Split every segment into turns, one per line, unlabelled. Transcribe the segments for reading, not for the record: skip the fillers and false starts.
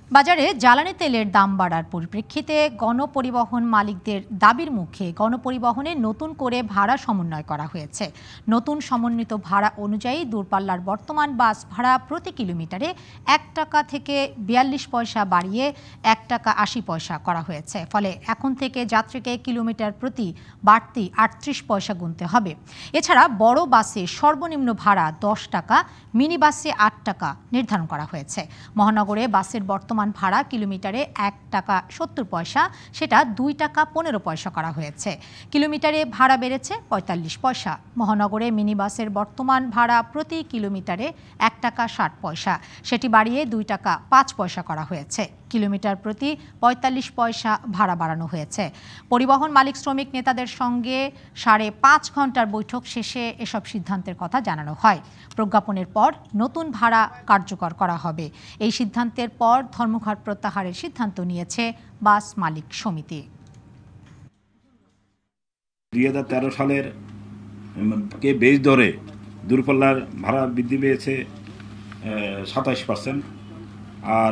বাজারে জ্বালানি তেলের দাম বাড়ার পরিপ্রেক্ষিতে গণপরিবহন মালিকদের দাবির মুখে গণপরিবহনে নতুন করে ভাড়া সমন্বয় করা হয়েছে। নতুন সমন্বিত ভাড়া অনুযায়ী দূরপাল্লার বর্তমান বাস ভাড়া প্রতি কিলোমিটারে ১ টাকা থেকে ৪২ পয়সা বাড়িয়ে ১ টাকা ৮০ পয়সা করা হয়েছে। ফলে এখন থেকে যাত্রীকে কিলোমিটার প্রতি বাড়তি ৩৮ পয়সা গুনতে হবে। এছাড়া বড় বাসে সর্বনিম্ন ভাড়া ১০ টাকা, মিনি বাসে ৮ টাকা নির্ধারণ করা হয়েছে। মহানগরে বাসের বর্তমান ভাড়া কিলোমিটারে ১ টাকা ৭০ পয়সা, সেটা ২ টাকা ১৫ পয়সা করা হয়েছে। কিলোমিটারে ভাড়া বেড়েছে ৪৫ পয়সা। মহানগরে মিনি বাসের বর্তমান ভাড়া প্রতি কিলোমিটারে ১ টাকা ৬০ পয়সা, সেটি বাড়িয়ে ২ টাকা ৫ পয়সা করা হয়েছে। কিলোমিটার প্রতি ৪৫ পয়সা ভাড়া বাড়ানো হয়েছে। পরিবহন মালিক শ্রমিক নেতাদের সঙ্গে ৫.৫ ঘন্টার বৈঠক শেষে এসব সিদ্ধান্তের কথা জানানো হয়। প্রজ্ঞাপনের পর নতুন ভাড়া কার্যকর করা হবে। এই সিদ্ধান্তের পর ধর্মঘট প্রত্যাহারের সিদ্ধান্ত নিয়েছে বাস মালিক সমিতি।
২০১৩ সালের কে বেশ ধরে দূরপাল্লার ভাড়া বৃদ্ধি পেয়েছে ২৭%, আর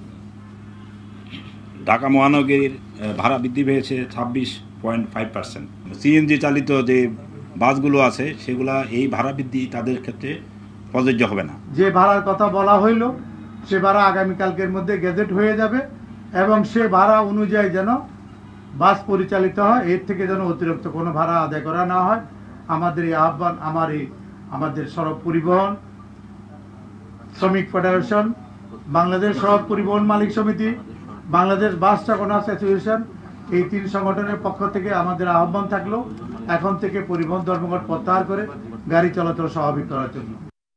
ঢাকা মহানগরীর ভাড়া বৃদ্ধি পেয়েছে ২৬.৫%। সিএনজি চালিত যে বাসগুলো আছে সেগুলা এই ভাড়া বৃদ্ধি তাদের ক্ষেত্রে প্রযোজ্য হবে না।
যে ভাড়ার কথা বলা হইল সে ভাড়া আগামীকালকের মধ্যে গেজেট হয়ে যাবে এবং সে ভাড়া অনুযায়ী যেন বাস পরিচালিত হয়, এর থেকে যেন অতিরিক্ত কোনো ভাড়া আদায় করা না হয়। আমাদের এই আহ্বান আমাদের সড়ক পরিবহন শ্রমিক ফেডারেশন, বাংলাদেশ সড়ক পরিবহন মালিক সমিতি, বাংলাদেশ বাস চালক অ্যাসোসিয়েশন, এই ৩ সংগঠনের পক্ষ থেকে আমাদের আহ্বান থাকলো এখন থেকে পরিবহন ধর্মঘট প্রত্যাহার করে গাড়ি চলাচল স্বাভাবিক করার জন্য।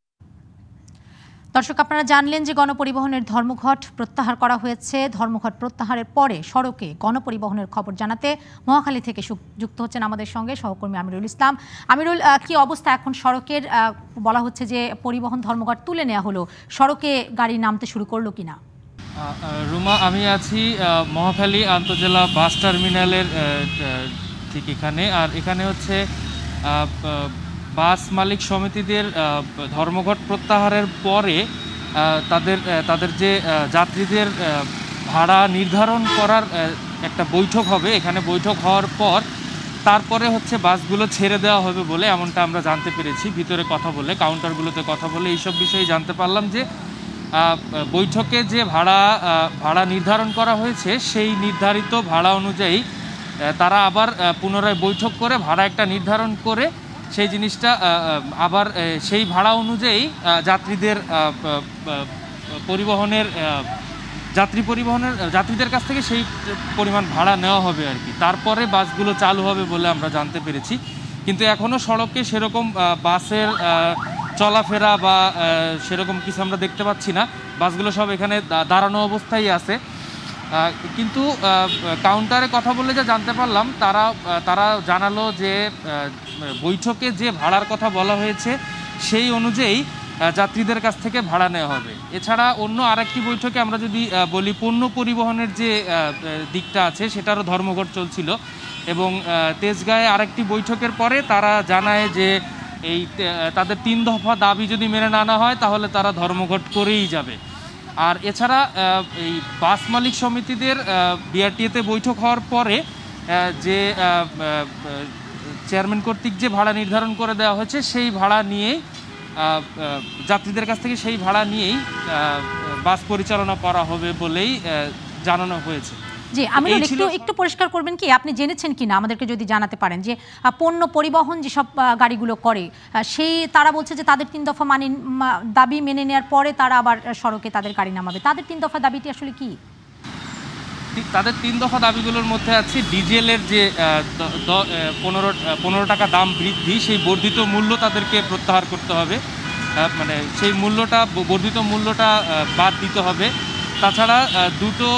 দর্শক, আপনারা জানলেন যে গণপরিবহনের ধর্মঘট প্রত্যাহার করা হয়েছে। ধর্মঘট প্রত্যাহারের পরে সড়কে গণপরিবহনের খবর জানাতে মহাখালী থেকে যুক্ত হচ্ছেন আমাদের সঙ্গে সহকর্মী আমিরুল ইসলাম। আমিরুল, কি অবস্থা এখন সড়কের? বলা হচ্ছে যে পরিবহন ধর্মঘট তুলে নেওয়া হলো, সড়কে গাড়ি নামতে শুরু করলো কিনা?
রুমা, আমি আছি মহাখালী আন্তজেলা বাস টার্মিনালের ঠিক এখানে। আর এখানে হচ্ছে বাস মালিক সমিতিদের ধর্মঘট প্রত্যাহারের পরে তাদের যে যাত্রীদের ভাড়া নির্ধারণ করার একটা বৈঠক হবে। এখানে বৈঠক হওয়ার পর তারপরে হচ্ছে বাসগুলো ছেড়ে দেওয়া হবে বলে এমনটা আমরা জানতে পেরেছি। ভিতরে কথা বলে, কাউন্টারগুলোতে কথা বলে এইসব বিষয়ে জানতে পারলাম যে বৈঠকে যে ভাড়া নির্ধারণ করা হয়েছে সেই নির্ধারিত ভাড়া অনুযায়ী তারা আবার পুনরায় বৈঠক করে ভাড়া একটা নির্ধারণ করে সেই জিনিসটা আবার সেই ভাড়া অনুযায়ী যাত্রীদের কাছ থেকে সেই পরিমাণ ভাড়া নেওয়া হবে আর কি। তারপরে বাসগুলো চালু হবে বলে আমরা জানতে পেরেছি। কিন্তু এখনও সড়কে সেরকম বাসের চলাফেরা বা সেরকম কিছু আমরা দেখতে পাচ্ছি না। বাসগুলো সব এখানে দাঁড়ানো অবস্থায় আছে। কিন্তু কাউন্টারে কথা বলে যা জানতে পারলাম, তারা জানালো যে বৈঠকে যে ভাড়ার কথা বলা হয়েছে সেই অনুযায়ী যাত্রীদের কাছ থেকে ভাড়া নেওয়া হবে। এছাড়া অন্য আরেকটি বৈঠকে আমরা যদি বলি, পণ্য পরিবহনের যে দিকটা আছে সেটারও ধর্মঘট চলছিল এবং তেজগাঁয়ে আরেকটি বৈঠকের পরে তারা জানায় যে এই তাদের ৩ দফা দাবি যদি মেনে না হয় তাহলে তারা ধর্মঘট করেই যাবে। আর এছাড়া এই বাস মালিক সমিতিদের বিআরটিএতে বৈঠক হওয়ার পরে যে চেয়ারম্যান কর্তৃক যে ভাড়া নির্ধারণ করে দেওয়া হয়েছে সেই ভাড়া নিয়েই যাত্রীদের কাছ থেকে সেই ভাড়া নিয়েই বাস পরিচালনা করা হবে বলেই জানানো হয়েছে।
জি, আমি একটু পরিষ্কার করবেন কি, আপনি জেনেছেন কিনা আমাদেরকে যদি জানাতে পারেন যে পণ্য পরিবহন যেসব গাড়িগুলো করে সেই তারা বলছে যে তাদের ৩ দফা দাবি মেনে নেওয়ার পরে তারা আবার সড়কে তাদের গাড়ি নামাবে। তাদের ৩ দফা দাবিটি আসলে কি?
তাদের 3 দফা দাবিগুলোর মধ্যে আছে ডিজেলের যে 15 টাকা দাম বৃদ্ধি, সেই বর্ধিত মূল্য তাদেরকে প্রত্যাহার করতে হবে, মানে সেই বর্ধিত মূল্যটা বাদ দিতে হবে। তাছাড়া 2টো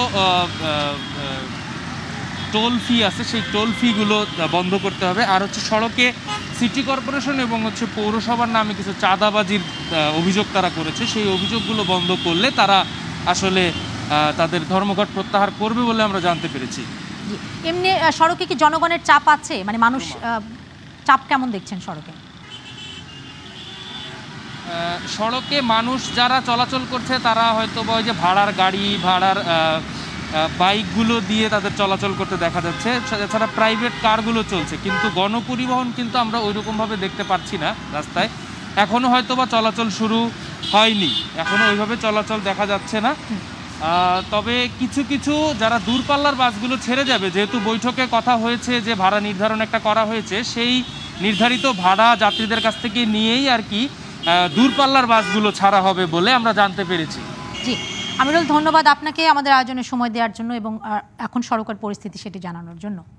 টোল ফি আছে, সেই টোল ফিগুলো বন্ধ করতে হবে। আর হচ্ছে সড়কে সিটি কর্পোরেশন এবং হচ্ছে পৌরসভার নামে কিছু চাঁদাবাজির অভিযোগ তারা করেছে, সেই অভিযোগগুলো বন্ধ করলে তারা আসলে তাদের ধর্মঘট প্রত্যাহার করবে বলে আমরা জানতে পেরেছি।
এমনি সড়কে কি জনগণের চাপ আছে, মানে মানুষ চাপ কেমন দেখছেন সড়কে?
সড়কে মানুষ যারা চলাচল করছে তারা হয়তো বা ওই যে ভাড়ার গাড়ি, ভাড়ার বাইকগুলো দিয়ে তাদের চলাচল করতে দেখা যাচ্ছে, এছাড়া প্রাইভেট কারগুলো চলছে, কিন্তু গণপরিবহন কিন্তু আমরা ওইরকমভাবে দেখতে পাচ্ছি না রাস্তায়। এখনও হয়তো বা চলাচল শুরু হয়নি, এখনও ওইভাবে চলাচল দেখা যাচ্ছে না। তবে কিছু কিছু যারা দূরপাল্লার বাসগুলো ছেড়ে যাবে, যেহেতু বৈঠকে কথা হয়েছে যে ভাড়া নির্ধারণ একটা করা হয়েছে, সেই নির্ধারিত ভাড়া যাত্রীদের কাছ থেকে নিয়েই আর কি দূরপাল্লার বাসগুলো ছাড়া হবে বলে আমরা জানতে পেরেছি।
জি আমিরুল, ধন্যবাদ আপনাকে আমাদের আয়োজনে সময় দেওয়ার জন্য এবং এখন সড়কের পরিস্থিতি সেটি জানানোর জন্য।